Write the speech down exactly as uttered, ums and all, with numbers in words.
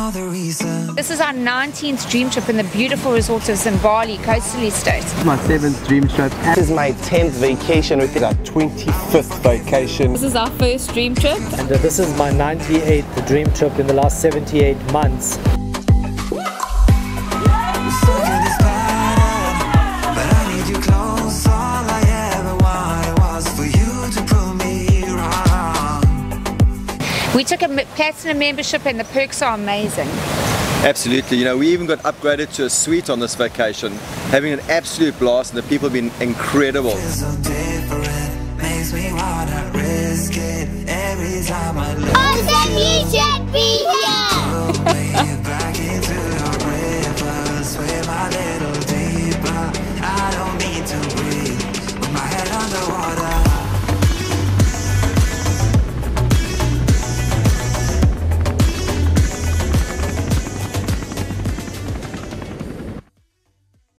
know the reason. This is our nineteenth dream trip in the beautiful resort of Zimbali, coastal estate. My seventh dream trip. This is my tenth vacation with our twenty-fifth vacation. This is our first dream trip. And uh, this is my ninety-eighth dream trip in the last seventy-eight months. We took a platinum membership and the perks are amazing. Absolutely, you know, we even got upgraded to a suite on this vacation, having an absolute blast, and the people have been incredible. Awesome, you should be here!